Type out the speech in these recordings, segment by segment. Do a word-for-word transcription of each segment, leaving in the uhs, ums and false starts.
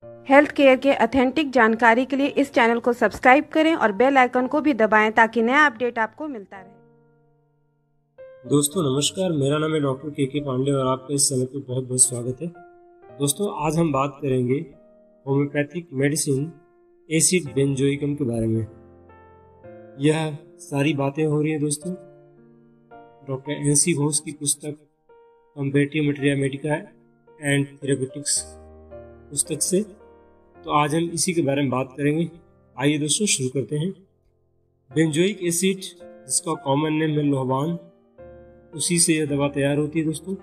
Health care के authentic जानकारी के लिए इस चैनल को सब्सक्राइब करें और बेल आइकन को भी दबाएं ताकि नया अपडेट आपको मिलता रहे। दोस्तों नमस्कार, मेरा नाम है डॉक्टर के के पांडे और आपका इस चैनल पे बहुत बहुत स्वागत है। दोस्तों आज हम बात करेंगे होम्योपैथिक मेडिसिन एसिड बेंजोइकम के बारे में। यह सारी बातें हो रही हैं दोस्तों डॉक्टर एन सी घोष की पुस्तक comparative materia medica and therapeutics पुस्तक से। तो आज हम इसी के बारे में बात करेंगे। आइए दोस्तों शुरू करते हैं। बेंजोइक एसिड जिसका कॉमन नेम है लोहबान, उसी से यह दवा तैयार होती है दोस्तों।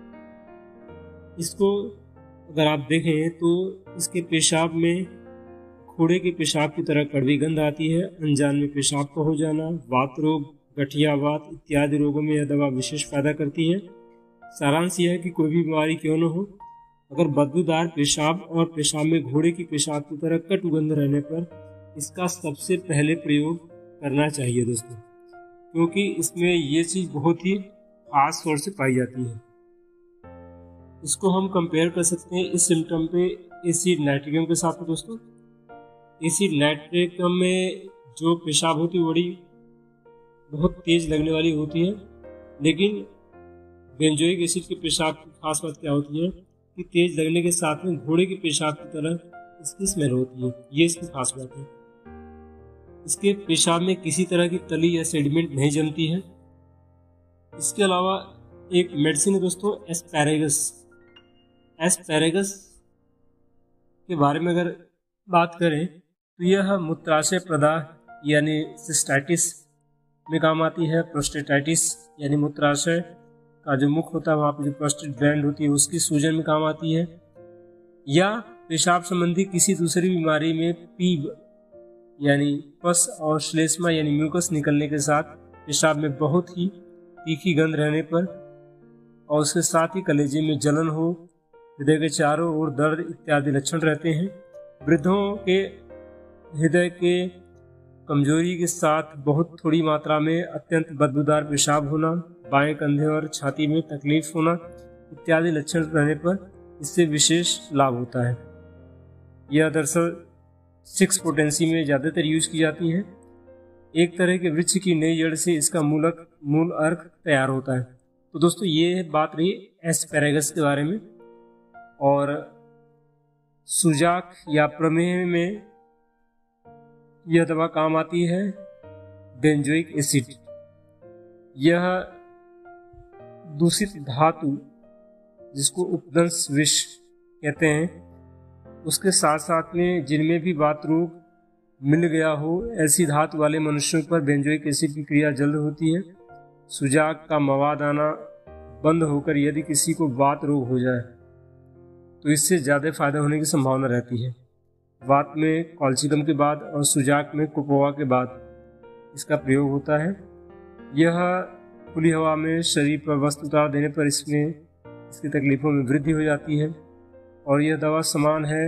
इसको अगर आप देखें तो इसके पेशाब में घोड़े के पेशाब की तरह कड़वी गंध आती है। अनजान में पेशाब का हो जाना, वात रोग, गठिया वात इत्यादि रोगों में यह दवा विशेष फायदा करती है। सारांश यह है कि कोई भी बीमारी क्यों न हो, अगर बदबूदार पेशाब और पेशाब में घोड़े की पेशाब की तरह कटु गंध रहने पर इसका सबसे पहले प्रयोग करना चाहिए दोस्तों, क्योंकि इसमें ये चीज़ बहुत ही खास तौर से पाई जाती है। इसको हम कंपेयर कर सकते हैं इस सिम्टम पे एसिड नाइट्रिकम के साथ में दोस्तों। एसिड नाइट्रिकम में जो पेशाब होती है बड़ी बहुत तेज लगने वाली होती है, लेकिन बेंजोइक एसिड के पेशाब की खास बात क्या होती है कि तेज लगने के साथ में घोड़े के पेशाब की तरह इसकी स्मेल होती है। ये इसकी खास बात है। इसके पेशाब में किसी तरह की तली या सेडिमेंट नहीं जमती है। इसके अलावा एक मेडिसिन है दोस्तों एस्पैरेगस। एस्पैरेगस के बारे में अगर बात करें तो यह मूत्राशय प्रदाह यानी सिस्टाइटिस में काम आती है। प्रोस्टेटाइटिस यानी मूत्राशय का जो मुख होता है वहाँ पर जो प्रोस्टेट ग्लैंड होती है उसकी सूजन में काम आती है, या पेशाब संबंधी किसी दूसरी बीमारी में पीब यानी पस और श्लेष्मा यानी म्यूकस निकलने के साथ पेशाब में बहुत ही तीखी गंध रहने पर और उसके साथ ही कलेजे में जलन हो, हृदय के चारों ओर दर्द इत्यादि लक्षण रहते हैं। वृद्धों के हृदय के कमजोरी के साथ बहुत थोड़ी मात्रा में अत्यंत बदबूदार पेशाब होना, बाएं कंधे और छाती में तकलीफ होना इत्यादि लक्षण रहने पर इससे विशेष लाभ होता है। यह दरअसल सिक्स पोटेंसी में ज़्यादातर यूज की जाती है। एक तरह के वृक्ष की नई जड़ से इसका मूलक मूल अर्क तैयार होता है। तो दोस्तों ये बात रही एस्पैरेगस के बारे में। और सुजाक या प्रमेह में यह दवा काम आती है बेंजोइक एसिड। यह दूषित धातु जिसको उपदंश विष कहते हैं उसके साथ साथ में जिनमें भी वात रोग मिल गया हो, ऐसी धातु वाले मनुष्यों पर बेंजोइक एसिड की क्रिया जल्द होती है। सुजाक का मवाद आना बंद होकर यदि किसी को वात रोग हो जाए तो इससे ज़्यादा फायदा होने की संभावना रहती है। वात में कॉल्चिकम के बाद और सुजाक में कोपोवा के बाद इसका प्रयोग होता है। यह खुली हवा में शरीर पर वस्त्र उतार देने पर इसमें इसकी तकलीफ़ों में वृद्धि हो जाती है। और यह दवा समान है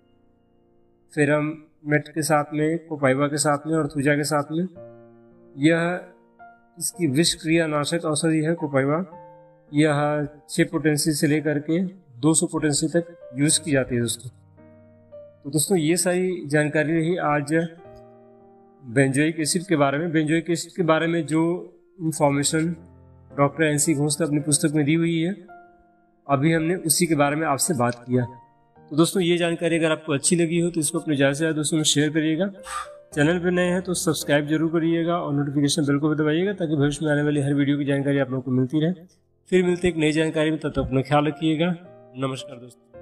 फेरामेट के साथ में, कोपाइवा के साथ में और थूजा के साथ में। यह इसकी विष क्रिया नाशक औषधि है कोपाइवा। यह छः पोटेंसी से लेकर के दो सौ पोटेंसी तक यूज़ की जाती है दोस्तों। तो दोस्तों ये सारी जानकारी रही आज बेंजोइक एसिड के बारे में। बेंजोइक एसिड के बारे में जो information doctor N C Ghosh ने अपनी पुस्तक में दी हुई है, अभी हमने उसी के बारे में आपसे बात किया। तो दोस्तों ये जानकारी अगर आपको अच्छी लगी हो तो इसको अपने ज़्यादा से ज़्यादा दोस्तों में शेयर करिएगा। चैनल पर नए हैं तो सब्सक्राइब जरूर करिएगा और नोटिफिकेशन बेल को भी दबाइएगा ताकि भविष्य में आने वाली हर वीडियो की जानकारी आप लोगों को मिलती रहे। फिर मिलते एक नई जानकारी में, तब तक अपना ख्याल रखिएगा। नमस्कार दोस्तों।